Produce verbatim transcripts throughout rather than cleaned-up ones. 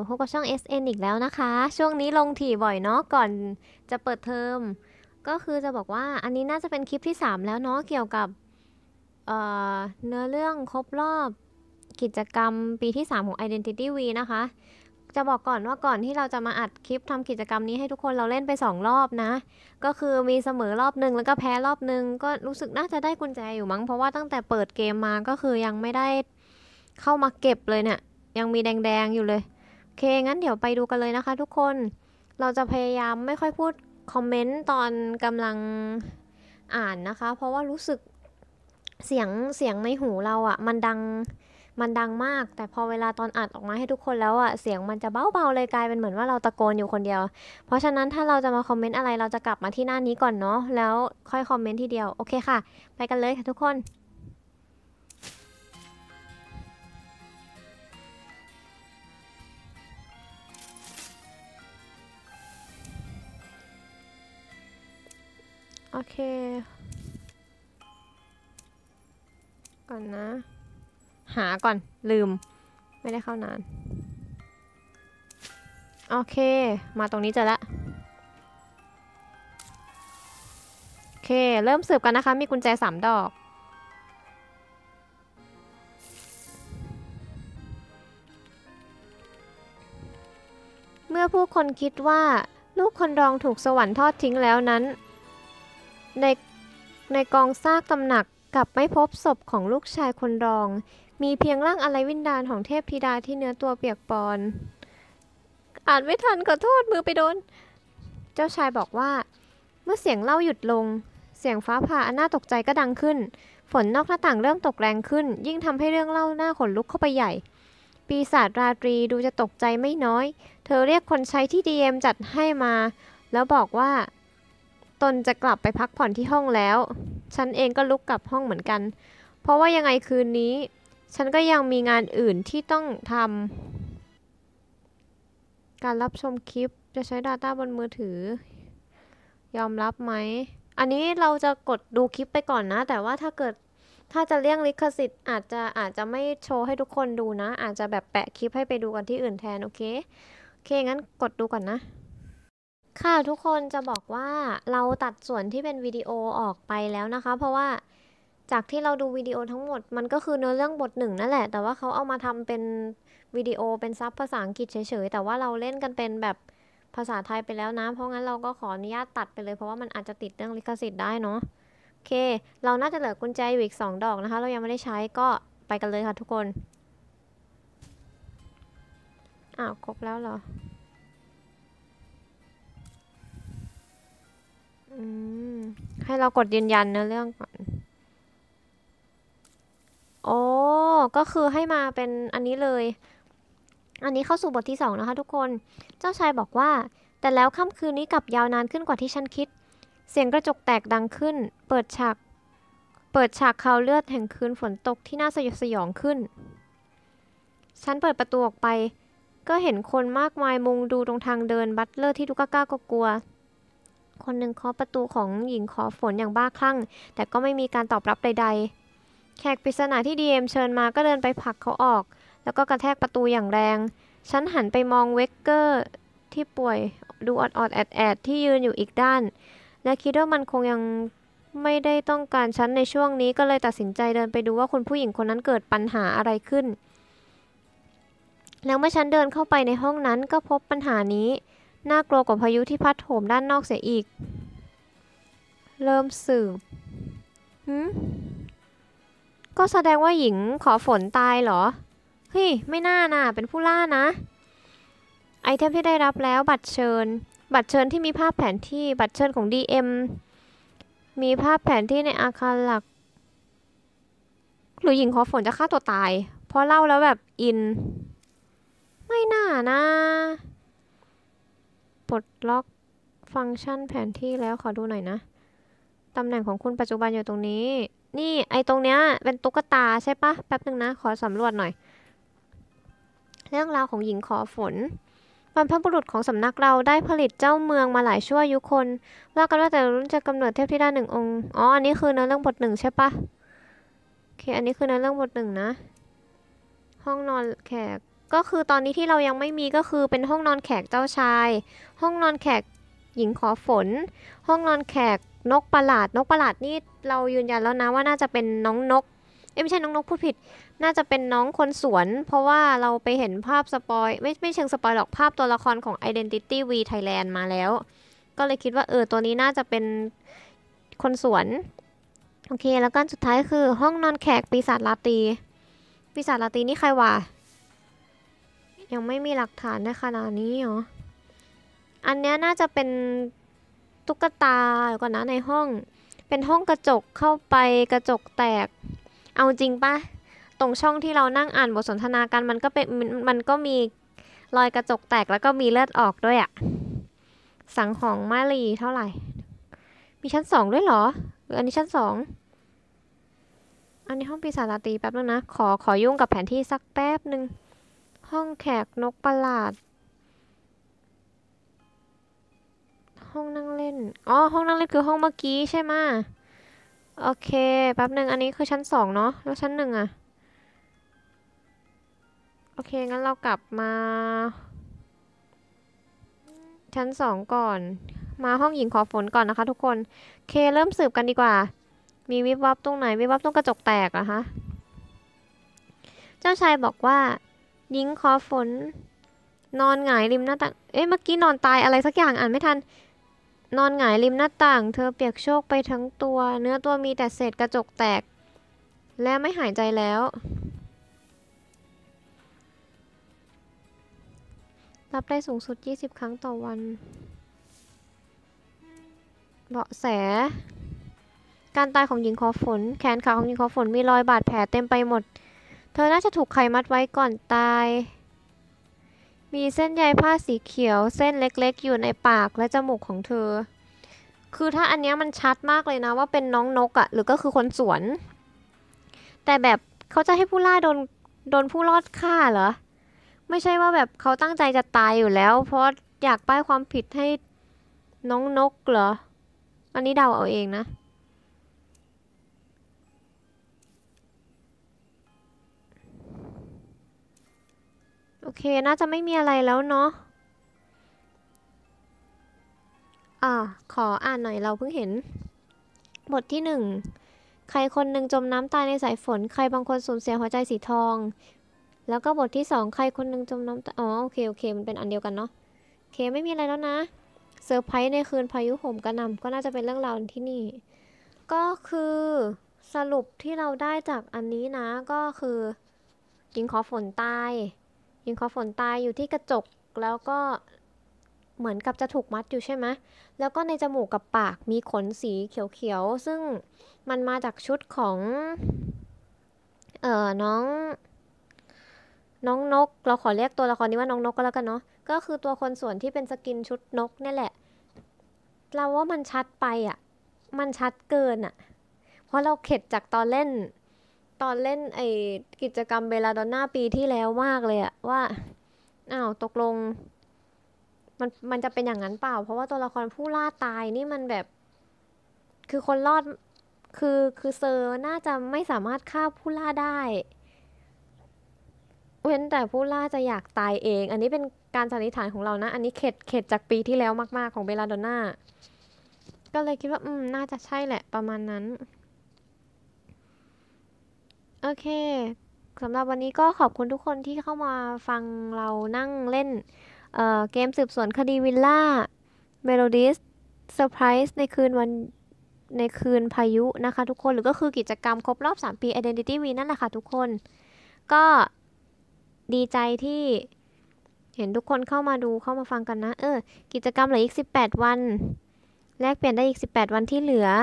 พบกับช่อง เอส เอ็น อีกแล้วนะคะ ช่วงนี้ลงถี่บ่อยเนาะก่อนจะเปิดเทอมก็คือจะบอกว่าอันนี้น่าจะเป็นคลิปที่สามแล้วเนาะเกี่ยวกับเเนื้อเรื่องครบรอบกิจกรรมปีที่สามของ Identity V นะคะจะบอกก่อนว่าก่อนที่เราจะมาอัดคลิปทำกิจกรรมนี้ให้ทุกคนเราเล่นไปสองรอบนะก็คือมีเสมอรอบหนึ่งแล้วก็แพ้รอบหนึ่งก็รู้สึกน่าจะได้กุญแจอยู่มั้งเพราะว่าตั้งแต่เปิดเกมมาก็คือยังไม่ได้เข้ามาเก็บเลยเนี่ยยังมีแดงๆอยู่เลยโอเคงั้นเดี๋ยวไปดูกันเลยนะคะทุกคนเราจะพยายามไม่ค่อยพูดคอมเมนต์ตอนกำลังอ่านนะคะเพราะว่ารู้สึกเสียงเสียงในหูเราอะ่ะมันดังมันดังมากแต่พอเวลาตอนอัดออกมาให้ทุกคนแล้วอะ่ะเสียงมันจะเบาๆเลยกลายเป็นเหมือนว่าเราตะโกนอยู่คนเดียวเพราะฉะนั้นถ้าเราจะมาคอมเมนต์อะไรเราจะกลับมาที่หน้านี้ก่อนเนาะแล้วค่อยคอมเมนต์ทีเดียวโอเคค่ะไปกันเลยค่ะทุกคนโอเคก่อนนะหาก่อนลืมไม่ได้เข้านานโอเคมาตรงนี้เจอละโอเคเริ่มสืบกันนะคะมีกุญแจสามดอกเมื่อผู้คนคิดว่าลูกคนรองถูกสวรรค์ทอดทิ้งแล้วนั้นในในกองซากตำหนักกลับไม่พบศพของลูกชายคนรองมีเพียงร่างอะไรวิญญาณของเทพธิดาที่เนื้อตัวเปียกปอนอ่านไม่ทันขอโทษมือไปโดนเจ้าชายบอกว่าเมื่อเสียงเล่าหยุดลงเสียงฟ้าผ่าอันน่าตกใจก็ดังขึ้นฝนนอกหน้าต่างเริ่มตกแรงขึ้นยิ่งทำให้เรื่องเล่าหน้าขนลุกเข้าไปใหญ่ปีศาจราตรีดูจะตกใจไม่น้อยเธอเรียกคนใช้ที่ดีเอ็มจัดให้มาแล้วบอกว่าตนจะกลับไปพักผ่อนที่ห้องแล้วฉันเองก็ลุกกลับห้องเหมือนกันเพราะว่ายังไงคืนนี้ฉันก็ยังมีงานอื่นที่ต้องทำการรับชมคลิปจะใช้ Data บนมือถือยอมรับไหมอันนี้เราจะกดดูคลิปไปก่อนนะแต่ว่าถ้าเกิดถ้าจะเลี่ยงลิขสิทธิ์อาจจะอาจจะไม่โชว์ให้ทุกคนดูนะอาจจะแบบแปะคลิปให้ไปดูกันที่อื่นแทนโอเคโอเคงั้นกดดูก่อนนะค่ะทุกคนจะบอกว่าเราตัดส่วนที่เป็นวิดีโอออกไปแล้วนะคะเพราะว่าจากที่เราดูวิดีโอทั้งหมดมันก็คือเนื้อเรื่องบทหนึ่งนั่นแหละแต่ว่าเขาเอามาทำเป็นวิดีโอเป็นซับภาษาอังกฤษเฉยๆแต่ว่าเราเล่นกันเป็นแบบภาษาไทยไปแล้วนะเพราะงั้นเราก็ขออนุญาตตัดไปเลยเพราะว่ามันอาจจะติดเรื่องลิขสิทธิ์ได้เนาะโอเคเราน่าจะเหลือกุญแจอยู่อีกสองดอกนะคะเรายังไม่ได้ใช้ก็ไปกันเลยค่ะทุกคนอ้าวครบแล้วเหรออืมให้เรากดยืนยันเนื้อเรื่องก่อนโอ้ก็คือให้มาเป็นอันนี้เลยอันนี้เข้าสู่บทที่สองนะคะทุกคนเจ้าชายบอกว่าแต่แล้วค่ำคืนนี้กลับยาวนานขึ้นกว่าที่ฉันคิดเสียงกระจกแตกดังขึ้นเปิดฉากเปิดฉากคราวเลือดแห่งคืนฝนตกที่น่าสยดสยองขึ้นฉันเปิดประตูออกไปก็เห็นคนมากมายมุงดูตรงทางเดินบัตเลอร์ที่ดูกล้ากลัวคนหนึ่งเคาะประตูของหญิงขอฝนอย่างบ้าคลั่งแต่ก็ไม่มีการตอบรับใดๆแขกปริศนาที่ดีเอ็มเชิญมาก็เดินไปผลักเขาออกแล้วก็กระแทกประตูอย่างแรงฉันหันไปมองเวกเกอร์ที่ป่วยดูออดๆแอดๆที่ยืนอยู่อีกด้านและคิดว่ามันคงยังไม่ได้ต้องการฉันในช่วงนี้ก็เลยตัดสินใจเดินไปดูว่าคุณผู้หญิงคนนั้นเกิดปัญหาอะไรขึ้นแล้วเมื่อฉันเดินเข้าไปในห้องนั้นก็พบปัญหานี้น่ากลัวกว่าพายุที่พัดโหมด้านนอกเสียอีกเริ่มสืบหืมก็แสดงว่าหญิงขอฝนตายเหรอเฮ้ยไม่น่าน่ะเป็นผู้ล่านะไอเทมที่ได้รับแล้วบัตรเชิญบัตรเชิญที่มีภาพแผนที่บัตรเชิญของ ดี เอ็ม มีภาพแผนที่ในอาคารหลักหรือหญิงขอฝนจะฆ่าตัวตายเพราะเล่าแล้วแบบอินไม่น่านะปลดล็อกฟังก์ชันแผนที่แล้วขอดูหน่อยนะตำแหน่งของคุณปัจจุบันอยู่ตรงนี้นี่ไอตรงเนี้ยเป็นตุ๊กตาใช่ปะแป๊บนึงนะขอสำรวจหน่อยเรื่องราวของหญิงขอฝนบรรพบุรุษของสำนักเราได้ผลิตเจ้าเมืองมาหลายชั่วอายุคนว่ากันว่าแต่รุ่นจะกำเนิดเทพธิดาหนึ่งองค์อ๋ออันนี้คือเนื้อเรื่องบทหนึ่งใช่ปะโอเคอันนี้คือเนื้อเรื่องบทหนึ่งนะห้องนอนแขกก็คือตอนนี้ที่เรายังไม่มีก็คือเป็นห้องนอนแขกเจ้าชาย ห้องนอนแขกหญิงขอฝน ห้องนอนแขกนกประหลาดนกประหลาดนี่เรายืนยันแล้วนะว่าน่าจะเป็นน้องนกเอ้ยไม่ใช่น้องนกพูดผิดน่าจะเป็นน้องคนสวนเพราะว่าเราไปเห็นภาพสปอยไม่ไม่เชิงสปอยหรอกภาพตัวละครของ Identity V Thailand มาแล้วก็เลยคิดว่าเออตัวนี้น่าจะเป็นคนสวนโอเคแล้วก็สุดท้ายคือห้องนอนแขกปีศาจลาตรีปีศาจลาตรีนี่ใครวะยังไม่มีหลักฐานในขณะนี้เหรออันเนี้ยน่าจะเป็นตุ๊กตาก่อนนะในห้องเป็นห้องกระจกเข้าไปกระจกแตกเอาจริงปะตรงช่องที่เรานั่งอ่านบทสนทนากันมันก็เป็นมันก็มีรอยกระจกแตกแล้วก็มีเลือดออกด้วยอะสังของมารีเท่าไหร่มีชั้นสองด้วยเหรอหรืออันนี้ชั้นสองอันนี้ห้องปีศาจลาตรีแป๊บนึงนะขอขอยุ่งกับแผนที่สักแป๊บนึงห้องแขกนกประหลาดห้องนั่งเล่นอ๋อห้องนั่งเล่นคือห้องเมื่อกี้ใช่ไหมโอเคแป๊บนึงอันนี้คือชั้นสองเนาะแล้วชั้นหนึ่งอะโอเคงั้นเรากลับมาชั้นสองก่อนมาห้องหญิงขอฝนก่อนนะคะทุกคนเคเริ่มสืบกันดีกว่ามีวิบวับตรงไหนวิบวับตรงกระจกแตกอะคะเจ้าชายบอกว่าหญิงขอฝนนอนหงายริมหน้าต่างเอ๊ะเมื่อกี้นอนตายอะไรสักอย่างอ่านไม่ทันนอนหงายริมหน้าต่างเธอเปียกโชกไปทั้งตัวเนื้อตัวมีแต่เศษกระจกแตกและไม่หายใจแล้วรับได้สูงสุดยี่สิบครั้งต่อวันเบาะแสการตายของหญิงขอฝนแขนขาของหญิงขอฝนมีรอยบาดแผลเต็มไปหมดเธอน่าจะถูกไขมัดไว้ก่อนตายมีเส้นใยผ้าสีเขียวเส้นเล็กๆอยู่ในปากและจมูกของเธอคือถ้าอันเนี้ยมันชัดมากเลยนะว่าเป็นน้องนกอะหรือก็คือคนสวนแต่แบบเขาจะให้ผู้ล่าโดนโดนผู้รอดฆ่าเหรอไม่ใช่ว่าแบบเขาตั้งใจจะตายอยู่แล้วเพราะอยากป้ายความผิดให้น้องนกเหรออันนี้เดาเอาเองนะโอเคน่าจะไม่มีอะไรแล้วเนาะอ่าขออ่านหน่อยเราเพิ่งเห็นบทที่หนึ่งใครคนหนึ่งจมน้ำตายในสายฝนใครบางคนสูญเสียหัวใจสีทองแล้วก็บทที่สองใครคนหนึ่งจมน้ำตายอ๋อโอเคโอเคมันเป็นอันเดียวกันเนาะโอเคไม่มีอะไรแล้วนะเซอร์ไพรส์ในคืนพายุโหมกระหน่ำก็น่าจะเป็นเรื่องราวที่นี่ก็คือสรุปที่เราได้จากอันนี้นะก็คือหญิงขอฝนตายหญิงขอฝนตายอยู่ที่กระจกแล้วก็เหมือนกับจะถูกมัดอยู่ใช่ไหมแล้วก็ในจมูกกับปากมีขนสีเขียวๆซึ่งมันมาจากชุดของเอ่อน้องน้องนกเราขอเรียกตัวละครนี้ว่าน้องนกก็แล้วกันเนาะก็คือตัวคนสวนที่เป็นสกินชุดนกนี่แหละเราว่ามันชัดไปอ่ะมันชัดเกินอ่ะเพราะเราเข็ดจากตอนเล่นตอนเล่นไอกิจกรรมเบลาดอนน่าปีที่แล้วมากเลยอะว่าอ้าวตกลงมันมันจะเป็นอย่างนั้นเปล่าเพราะว่าตัวละครผู้ล่าตายนี่มันแบบคือคนรอดคือคือเซอร์น่าจะไม่สามารถฆ่าผู้ล่าได้เว้นแต่ผู้ล่าจะอยากตายเองอันนี้เป็นการสันนิษฐานของเรานะอันนี้เข็ดเข็ดจากปีที่แล้วมากๆของเบลาดอนน่าก็เลยคิดว่าอืมน่าจะใช่แหละประมาณนั้นโอเคสำหรับวันนี้ก็ขอบคุณทุกคนที่เข้ามาฟังเรานั่งเล่นเอ่อเกมสืบสวนคดีวิลล่าเมโลดิสเซอร์ไพรส์ในคืนวันในคืนพายุนะคะทุกคนหรือก็คือกิจกรรมครบรอบสามปี Identity V นั่นแหละค่ะทุกคนก็ดีใจที่เห็นทุกคนเข้ามาดูเข้ามาฟังกันนะเออกิจกรรมเหลืออีกสิบแปดวันแลกเปลี่ยนได้อีกสิบแปดวันที่เหลือ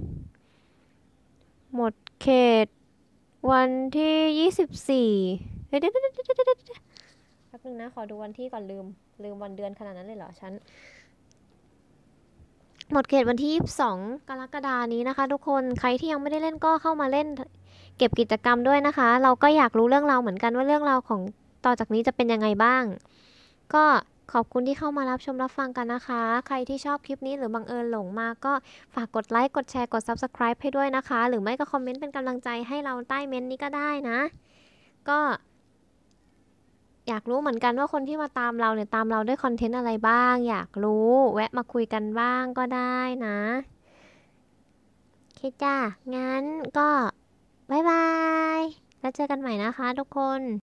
หมดเขตวันที่ยี่สิบสี่เดี๋ยวเดี๋ยวเดี๋ยวเดี๋ยวเดี๋ยวแป๊บนึงนะขอดูวันที่ก่อนลืมลืมวันเดือนขนาดนั้นเลยเหรอฉันหมดเขตวันที่ยี่สิบสองกรกฎานี้นะคะทุกคนใครที่ยังไม่ได้เล่นก็เข้ามาเล่นเก็บกิจกรรมด้วยนะคะเราก็อยากรู้เรื่องราวเหมือนกันว่าเรื่องราวของต่อจากนี้จะเป็นยังไงบ้างก็ขอบคุณที่เข้ามารับชมรับฟังกันนะคะใครที่ชอบคลิปนี้หรือบังเอิญหลงมาก็ฝากกดไลค์กดแชร์กด ซับสไครบ์ ให้ด้วยนะคะหรือไม่ก็คอมเมนต์เป็นกำลังใจให้เราใต้เม้นต์นี้ก็ได้นะก็อยากรู้เหมือนกันว่าคนที่มาตามเราเนี่ยตามเราด้วยคอนเทนต์อะไรบ้างอยากรู้แวะมาคุยกันบ้างก็ได้นะโอเคจ้างั้นก็บ๊ายบายแล้วเจอกันใหม่นะคะทุกคน